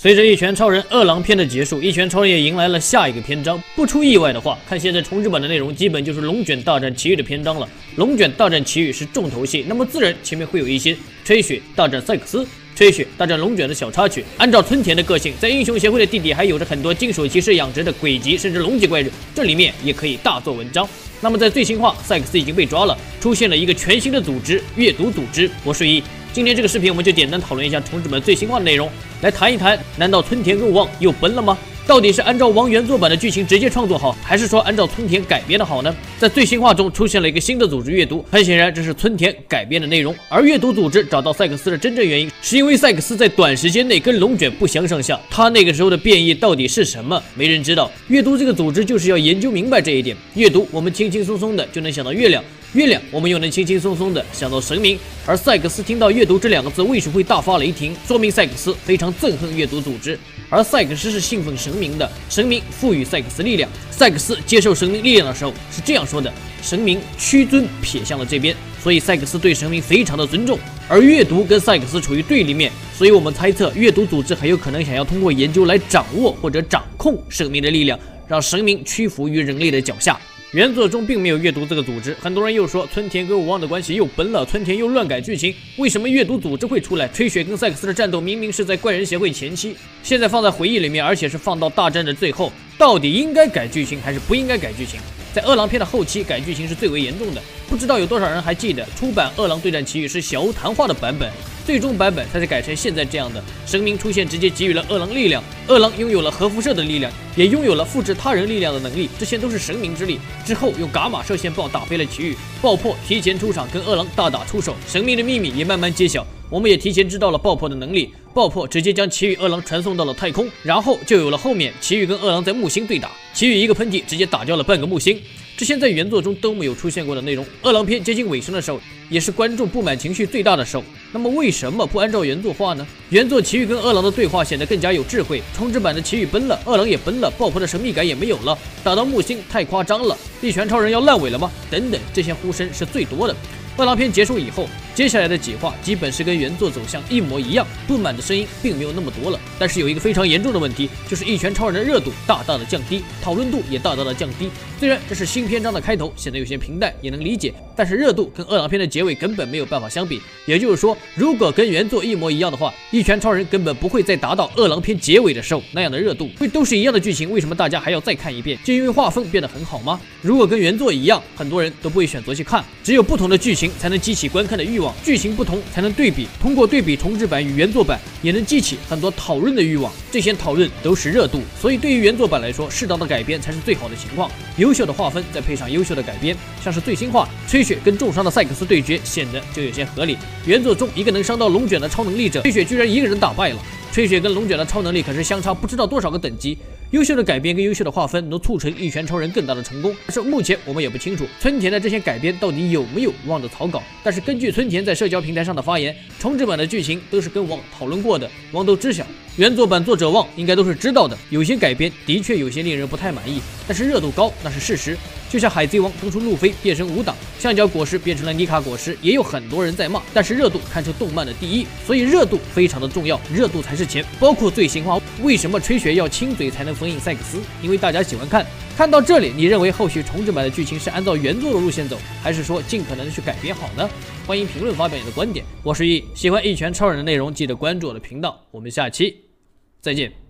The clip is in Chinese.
随着《一拳超人二郎篇》的结束，《一拳超人》也迎来了下一个篇章。不出意外的话，看现在重置版的内容，基本就是龙卷大战奇遇的篇章了。龙卷大战奇遇是重头戏，那么自然前面会有一些吹雪大战赛克斯、吹雪大战龙卷的小插曲。按照村田的个性，在英雄协会的地底还有着很多金属骑士养殖的鬼级甚至龙级怪人，这里面也可以大做文章。那么在最新话，赛克斯已经被抓了，出现了一个全新的组织——阅读组织。我是一。今天这个视频我们就简单讨论一下重置版最新话的内容，来谈一谈，难道村田跟王又崩了吗？到底是按照王原作版的剧情直接创作好，还是说按照村田改编的好呢？在最新话中出现了一个新的组织阅读，很显然这是村田改编的内容。而阅读组织找到赛克斯的真正原因，是因为赛克斯在短时间内跟龙卷不相上下，他那个时候的变异到底是什么，没人知道。阅读这个组织就是要研究明白这一点。阅读我们轻轻松松的就能想到月亮，月亮我们又能轻轻松松的想到神明。而赛克斯听到阅读这两个字为什么会大发雷霆，说明赛克斯非常憎恨阅读组织。而赛克斯是信奉神明的，神明赋予赛克斯力量。赛克斯接受神明力量的时候是这样说的：神明屈尊撇向了这边，所以赛克斯对神明非常的尊重。而阅读跟赛克斯处于对立面，所以我们猜测阅读组织很有可能想要通过研究来掌握或者掌控神明的力量，让神明屈服于人类的脚下。原作中并没有阅读这个组织，很多人又说村田跟武王的关系又崩了，村田又乱改剧情，为什么阅读组织会出来？吹雪跟赛克斯的战斗明明是在怪人协会前期，现在放在回忆里面，而且是放到大战的最后，到底应该改剧情还是不应该改剧情？在二郎篇的后期改剧情是最为严重的，不知道有多少人还记得出版二郎对战奇遇是小屋谈话的版本，最终版本才是改成现在这样的，神明出现直接给予了二郎力量，二郎拥有了核辐射的力量，也拥有了复制他人力量的能力，这些都是神明之力。之后用伽马射线炮打飞了奇遇，爆破提前出场跟二郎大打出手，神明的秘密也慢慢揭晓，我们也提前知道了爆破的能力，爆破直接将奇遇二郎传送到了太空，然后就有了后面奇遇跟二郎在木星对打，奇遇一个喷嚏直接打掉了半个木星，这些在原作中都没有出现过的内容。二郎篇接近尾声的时候，也是观众不满情绪最大的时候，那么为什么不按照原作画呢？原作奇遇跟二郎的对话显得更加有智慧，重置版的奇遇崩了，二郎也崩了，爆破的神秘感也没有了，打到木星太夸张了，一拳超人要烂尾了吗？等等，这些呼声是最多的。二郎篇结束以后，接下来的几话基本是跟原作走向一模一样，不满的声音并没有那么多了。但是有一个非常严重的问题，就是一拳超人的热度大大的降低，讨论度也大大的降低。虽然这是新篇章的开头，显得有些平淡，也能理解，但是热度跟二郎篇的结尾根本没有办法相比。也就是说，如果跟原作一模一样的话，一拳超人根本不会再达到二郎篇结尾的时候那样的热度。会都是一样的剧情，为什么大家还要再看一遍？就因为画风变得很好吗？如果跟原作一样，很多人都不会选择去看。只有不同的剧情才能激起观看的欲望，剧情不同才能对比，通过对比重制版与原作版，也能激起很多讨论的欲望。这些讨论都是热度，所以对于原作版来说，适当的改编才是最好的情况。优秀的划分再配上优秀的改编，像是最新话吹雪跟重伤的赛克斯对决，显得就有些合理。原作中一个能伤到龙卷的超能力者，吹雪居然一个人打败了。吹雪跟龙卷的超能力可是相差不知道多少个等级，优秀的改编跟优秀的划分能促成一拳超人更大的成功。但是目前我们也不清楚村田的这些改编到底有没有忘的草稿。但是根据村田在社交平台上的发言，重制版的剧情都是跟王讨论过的，王都知晓。原作版作者王应该都是知道的，有些改编的确有些令人不太满意，但是热度高那是事实。就像海贼王当初路飞变成5档，橡胶果实变成了妮卡果实，也有很多人在骂，但是热度堪称动漫的第一，所以热度非常的重要，热度才是钱。包括最新话，为什么吹雪要亲嘴才能封印赛克斯？因为大家喜欢看。看到这里，你认为后续重制版的剧情是按照原作的路线走，还是说尽可能的去改编好呢？欢迎评论发表你的观点。我是一，喜欢一拳超人的内容记得关注我的频道，我们下期再见。